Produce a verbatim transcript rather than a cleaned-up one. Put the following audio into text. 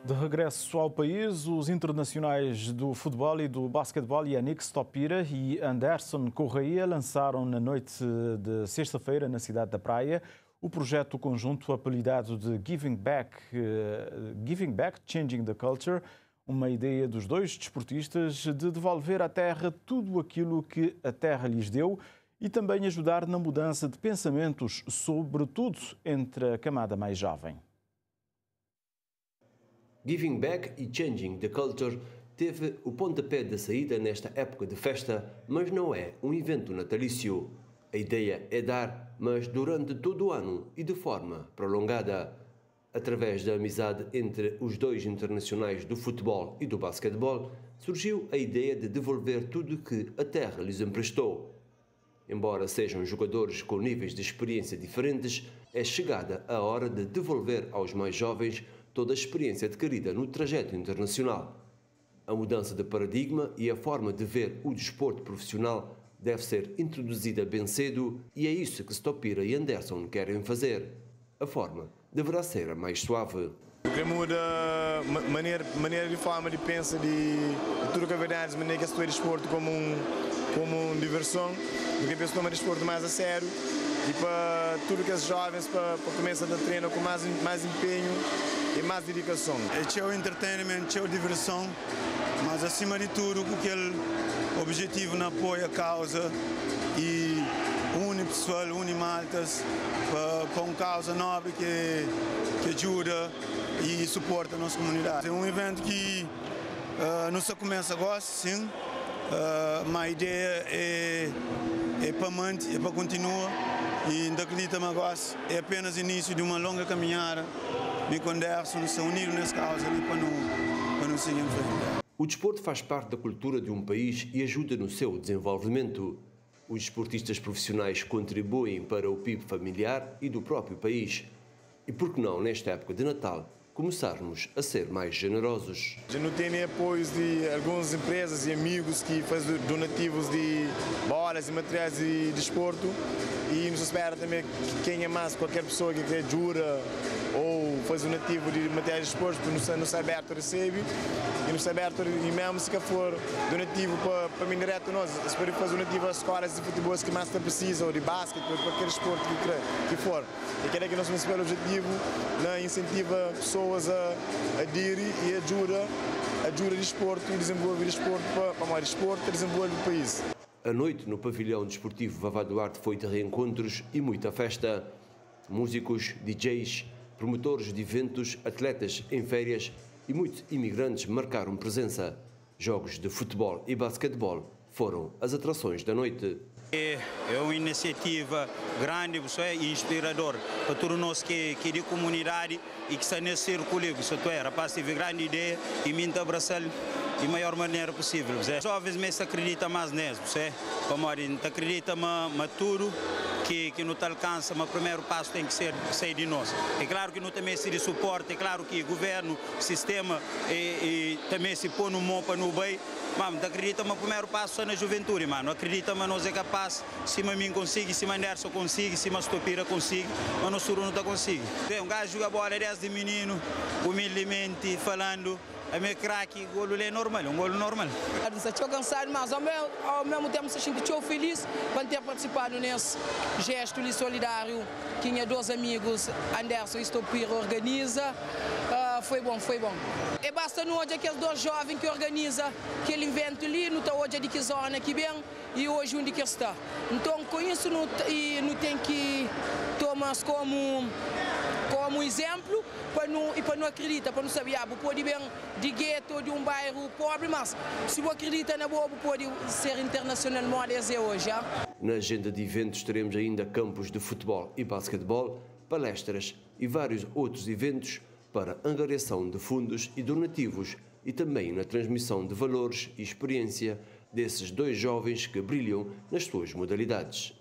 De regresso ao país, os internacionais do futebol e do basquetebol Yannick Stopira e Anderson Correia lançaram na noite de sexta-feira na cidade da Praia o projeto conjunto apelidado de Giving Back, uh, Giving Back, Changing the Culture, uma ideia dos dois desportistas de devolver à terra tudo aquilo que a terra lhes deu e também ajudar na mudança de pensamentos, sobretudo entre a camada mais jovem. Giving Back e Changing the Culture teve o pontapé de saída nesta época de festa, mas não é um evento natalício. A ideia é dar, mas durante todo o ano e de forma prolongada. Através da amizade entre os dois internacionais do futebol e do basquetebol, surgiu a ideia de devolver tudo que a terra lhes emprestou. Embora sejam jogadores com níveis de experiência diferentes, é chegada a hora de devolver aos mais jovens toda a experiência adquirida no trajeto internacional. A mudança de paradigma e a forma de ver o desporto profissional deve ser introduzida bem cedo e é isso que Stopira e Anderson querem fazer. A forma deverá ser a mais suave. O que muda a maneira, maneira de forma de pensar de, de tudo que é verdade, maneira que estou desporto como um, como uma diversão, do que penso tomar desporto mais a sério e para tudo que os jovens para, para começar a treinar com mais, mais empenho e mais dedicação. É o entretenimento, é a diversão, mas acima de tudo aquele objetivo na apoio à causa e une pessoal, une maltas para, para uma causa nobre que, que ajuda e suporta a nossa comunidade. É um evento que uh, não só começa agora, sim, uh, mas a ideia é, é para manter, é para continuar e ainda acredito-me agora, é apenas o início de uma longa caminhada. Me converso, se uniram nessa causa ali para não, para não seguir em frente. O desporto faz parte da cultura de um país e ajuda no seu desenvolvimento. Os desportistas profissionais contribuem para o P I B familiar e do próprio país. E por que não, nesta época de Natal, começarmos a ser mais generosos? Já não tem apoios de algumas empresas e amigos que fazem donativos de bolas e materiais de desporto e nos espera também que quem é mais, qualquer pessoa que quer ajuda ou faz donativo de materiais de desporto, no site aberto recebe e no site aberto, e mesmo se for donativo para, para mim direto, nós esperamos fazer donativo às escolas de futebol que mais precisam, ou de basquete, ou de qualquer esporte que, que for. E quer que o nosso principal objetivo né, incentiva pessoas a, a ir e ajuda, ajuda de esporte e desenvolver desporto para, para mais desporto e desenvolver o país. A noite no pavilhão desportivo Vavá Duarte foi de reencontros e muita festa. Músicos, D Js, promotores de eventos, atletas em férias e muitos imigrantes marcaram presença. Jogos de futebol e basquetebol foram as atrações da noite. É uma iniciativa grande e inspiradora para todos nós que, que de comunidade e que está nesse círculo. Isso é, rapaz, tive grande ideia e me abraçar de maior maneira possível. Os jovens me acreditam mais nisso, como a gente acredita em tudo que, que não te alcança, mas o primeiro passo tem que ser sair de nós. É claro que não também se de suporte, é claro que o governo, o sistema e, e também se põe no mão para no bem, mas acredita no primeiro passo é na juventude, mano. Acredita que nós é capaz, se a mim consigo, se a Anderson consigo, se a Stopira consigo, mas nós não está consigo. Um gajo joga bola desde menino, humildemente falando. A minha craque, o golo é normal, um golo normal. Estou cansado, mas ao mesmo, ao mesmo tempo estou feliz por ter participado nesse gesto solidário que tinha dois amigos, Anderson e Stopira, organiza. Uh, foi bom, foi bom. E basta não hoje aqueles dois jovens que organizam aquele evento ali, não está hoje de que zona aqui bem e hoje onde que está. Então com isso não, e não tem que tomar como como exemplo para não, e para não acreditar, para não saber, ah, pode bem de gueto, de um bairro pobre, mas se você acredita na boa, pode ser internacionalmente a hoje. Já? Na agenda de eventos teremos ainda campos de futebol e basquetebol, palestras e vários outros eventos para angariação de fundos e donativos e também na transmissão de valores e experiência desses dois jovens que brilham nas suas modalidades.